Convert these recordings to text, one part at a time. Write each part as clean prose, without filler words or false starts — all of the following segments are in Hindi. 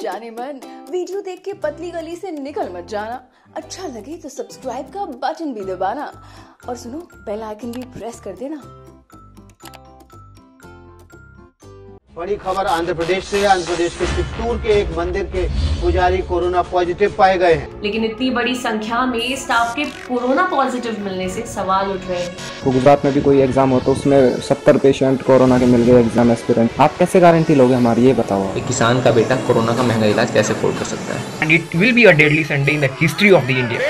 जाने मन, वीडियो देख के पतली गली से निकल मत जाना। अच्छा लगे तो सब्सक्राइब का बटन भी दबाना और सुनो बेल आइकन भी प्रेस कर देना। बड़ी खबर आंध्र प्रदेश से। आंध्र प्रदेश के चित्तूर के एक मंदिर के पुजारी कोरोना पॉजिटिव पाए गए हैं। लेकिन इतनी बड़ी संख्या में स्टाफ के कोरोना पॉजिटिव मिलने से सवाल उठ रहे हैं। तो गुजरात में भी कोई एग्जाम हो तो उसमें 70 पेशेंट कोरोना के मिल गए एग्जाम एस्पिरेंट। आप कैसे गारंटी लोगे हमारी, ये बताओ। एक किसान का बेटा कोरोना का महंगा इलाज कैसे अफोर्ड कर सकता है? And it will be a deadly Sunday in the history of the India.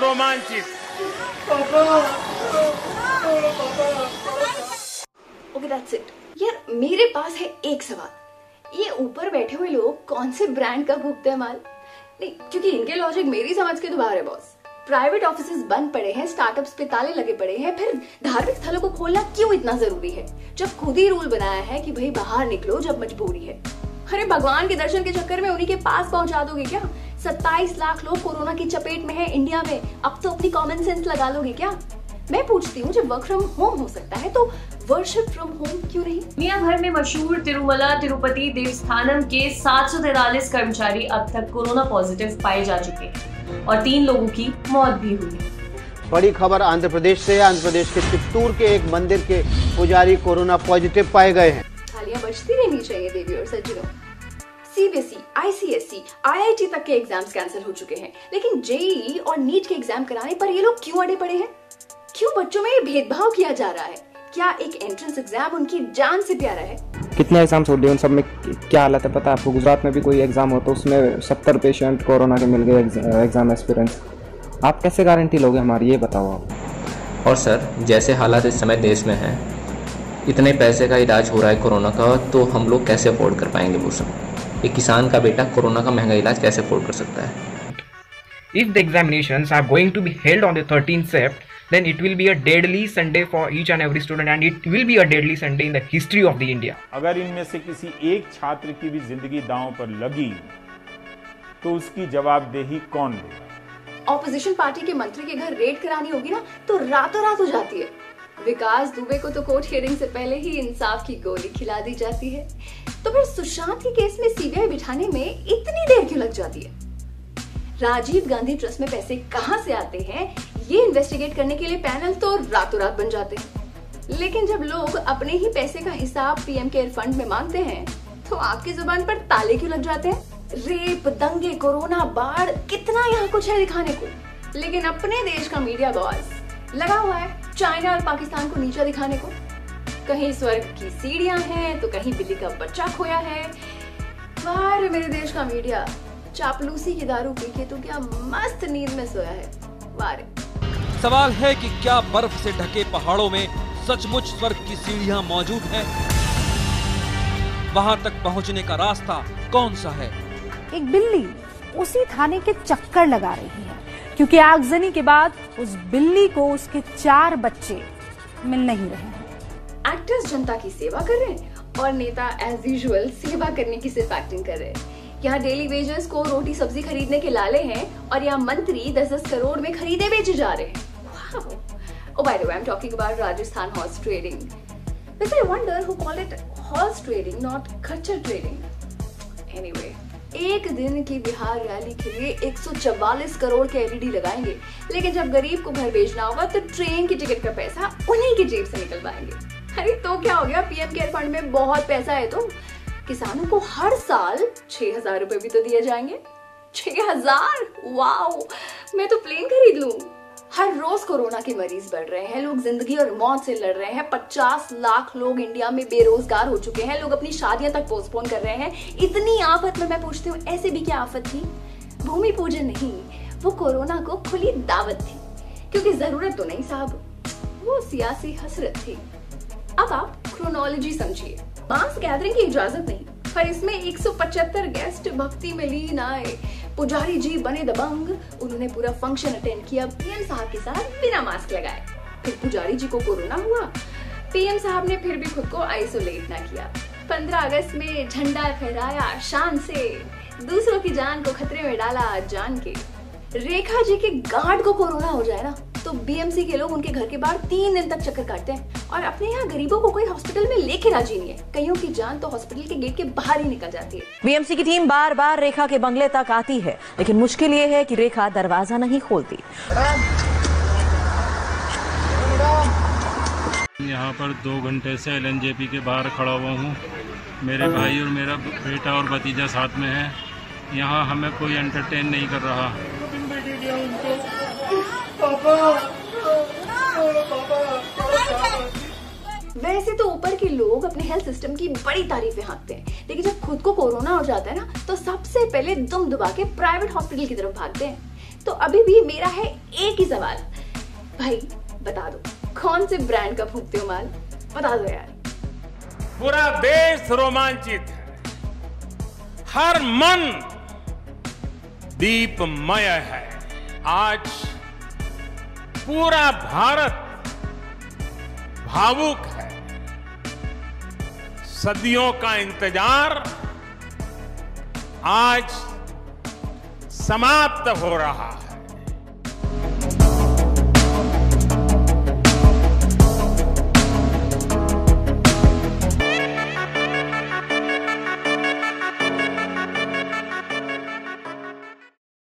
Okay that's it. यार मेरे पास है एक सवाल, ये ऊपर बैठे हुए लोग कौन से ब्रांड का भुगते हैं माल? नहीं, क्योंकि इनके लॉजिक मेरी समझ के तो बाहर है बॉस। प्राइवेट ऑफिसेस बंद पड़े हैं, स्टार्टअप्स पे ताले लगे पड़े हैं, फिर धार्मिक स्थलों को खोलना क्यों इतना जरूरी है जब खुद ही रूल बनाया है कि भाई बाहर निकलो जब मजबूरी है। अरे भगवान के दर्शन के चक्कर में उन्हीं के पास पहुंचा दोगे क्या? 27 लाख लोग कोरोना की चपेट में है इंडिया में, अब तो अपनी कॉमन सेंस लगा लोगे क्या? मैं पूछती हूँ, जब वर्क फ्रॉम होम हो सकता है तो वर्शिप फ्रॉम होम क्यों नहीं? दुनिया भर में मशहूर तिरुमला तिरुपति देवस्थानम के 743 कर्मचारी अब तक कोरोना पॉजिटिव पाए जा चुके हैं और 3 लोगों की मौत भी हुई। बड़ी खबर आंध्र प्रदेश से। आंध्र प्रदेश के चित्तूर के एक मंदिर के पुजारी कोरोना पॉजिटिव पाए गए हैं। थालियां बजती रहनी चाहिए देवी और सज्जनों। सीबीएसई, आईसीएसई, आईआईटी तक के एग्जाम्स कैंसिल हो चुके हैं, लेकिन जेईई और नीट के एग्जाम कराने पर ये लोग क्यों अड़े पड़े हैं? क्यों बच्चों में ये भेदभाव किया जा रहा है? क्या एक एंट्रेंस एग्जाम उनकी जान से प्यारा है? कितने एग्जाम्स हो गए, उन सब में क्या हालत है पता है आपको? गुजरात में भी कोई एग्जाम हो तो उसमें 70 पेशेंट कोरोना के मिल गए एग्जाम एस्पिरेंट्स। आप कैसे गारंटी लोगे हमारी, ये बताओ आप। और सर, जैसे हालात इस समय देश में हैं, इतने पैसे का इलाज हो रहा है कोरोना का, तो हम लोग कैसे अफोर्ड कर पाएंगे वो सब? एक किसान का बेटा कोरोना का महंगा इलाज कैसे अफोर्ड कर सकता है? If the examinations are going to be held on the 13th Sept, then it will be a deadly Sunday for each and every student, and it will be a deadly Sunday in the history of the India. अगर इनमें से किसी एक छात्र की भी जिंदगी दांव पर लगी तो उसकी जवाबदेही कौन लेगा? ऑपोजिशन पार्टी के मंत्री के घर रेड करानी होगी ना तो रातों रात हो जाती है। विकास दुबे को तो कोर्ट हियरिंग से पहले ही इंसाफ की गोली खिला दी जाती है, तो फिर सुशांत के केस में सीबीआई बिठाने में इतनी देर क्यों लग जाती है? राजीव गांधी ट्रस्ट में पैसे कहां से आते हैं ये इन्वेस्टिगेट करने के लिए पैनल तो रातों रात बन जाते हैं, लेकिन जब लोग अपने ही पैसे का हिसाब पीएम केयर फंड में मांगते हैं तो आपकी जुबान पर ताले क्यों लग जाते हैं? रेप, दंगे, कोरोना, बाढ़, कितना यहाँ कुछ है दिखाने को, लेकिन अपने देश का मीडिया बॉस लगा हुआ है चाइना और पाकिस्तान को नीचा दिखाने को। कहीं स्वर्ग की सीढ़ियां हैं तो कहीं बिल्ली का बच्चा खोया है। वाह रे मेरे देश का मीडिया, चापलूसी की दारू पी के तो क्या मस्त नींद में सोया है। वाह रे। सवाल है कि क्या बर्फ से ढके पहाड़ों में सचमुच स्वर्ग की सीढ़ियां मौजूद हैं? वहां तक पहुंचने का रास्ता कौन सा है? एक बिल्ली उसी थाने के चक्कर लगा रही है क्योंकि आगजनी के बाद उस बिल्ली को उसके 4 बच्चे मिल नहीं रहे हैं। एक्टर्स जनता की सेवा कर रहे हैं और नेता एज यूजुअल सेवा करने की सिर्फ एक्टिंग कर रहे हैं। यहाँ डेली वेजर्स को रोटी सब्जी खरीदने के लाले हैं और यहाँ मंत्री 10-10 करोड़ में खरीदे बेचे जा रहे हैं। Oh, by the way, I'm talking about Rajasthan horse trading. But I wonder who called it horse trading, not खच्चर trading. Anyway, एक दिन की बिहार रैली के लिए 144 करोड़ के एलईडी लगाएंगे, लेकिन जब गरीब को घर भेजना होगा तो ट्रेन की टिकट का पैसा उन्हीं की जेब से निकल पाएंगे। अरे तो क्या हो गया, पीएम केयर फंड में बहुत पैसा है तो किसानों को हर साल 6,000 रुपए भी तो दिए जाएंगे। 6,000! वाओ, मैं तो प्लेन खरीद लूं। हर रोज कोरोना के मरीज बढ़ रहे हैं, लोग जिंदगी और मौत से लड़ रहे हैं। 50 लाख लोग इंडिया में बेरोजगार हो चुके हैं, लोग अपनी शादियां तक पोस्टपोन कर रहे हैं। इतनी आफत में मैं पूछती हूँ, ऐसे भी क्या आफत थी? भूमि पूजन नहीं, वो कोरोना को खुली दावत थी, क्योंकि जरूरत तो नहीं साहब, वो सियासी हसरत थी। अब आप क्रोनोलॉजी समझिए। मास गैदरिंग की इजाजत नहीं, पर इसमें 175 गेस्ट भक्ति में लीन आए। पुजारी जी बने दबंग, उन्होंने पूरा फंक्शन अटेंड किया पीएम साहब के साथ बिना मास्क लगाए। फिर पुजारी जी को कोरोना हुआ, पीएम साहब ने फिर भी खुद को आइसोलेट ना किया। 15 अगस्त में झंडा फहराया शान से, दूसरों की जान को खतरे में डाला जान के। रेखा जी के गार्ड को कोरोना हो जाए ना तो बीएमसी के लोग उनके घर के बाहर 3 दिन तक चक्कर काटते हैं और अपने यहाँ गरीबों को कोई हॉस्पिटल में लेके राजी नहीं है। कईयों की जान तो हॉस्पिटल के गेट के बाहर ही निकल जाती है। बीएमसी की टीम बार बार रेखा के बंगले तक आती है, लेकिन मुश्किल ये है कि रेखा दरवाजा नहीं खोलती। यहाँ पर 2 घंटे से एलएनजेपी के बाहर खड़ा हुआ हूँ। मेरे भाई और मेरा बेटा और भतीजा साथ में है। यहाँ हमें कोई एंटरटेन नहीं कर रहा। वैसे तो ऊपर के लोग अपने हेल्थ सिस्टम की बड़ी तारीफें हाँकते हैं, लेकिन जब खुद को कोरोना हो जाता है ना तो सबसे पहले दुम दुबा के प्राइवेट हॉस्पिटल की तरफ भागते हैं। तो अभी भी मेरा है एक ही सवाल, भाई बता दो कौन से ब्रांड का फूंकते हो माल, बता दो यार। पूरा देश रोमांचित है, हर मन दीपमय है। आज पूरा भारत भावुक है। सदियों का इंतजार आज समाप्त हो रहा है।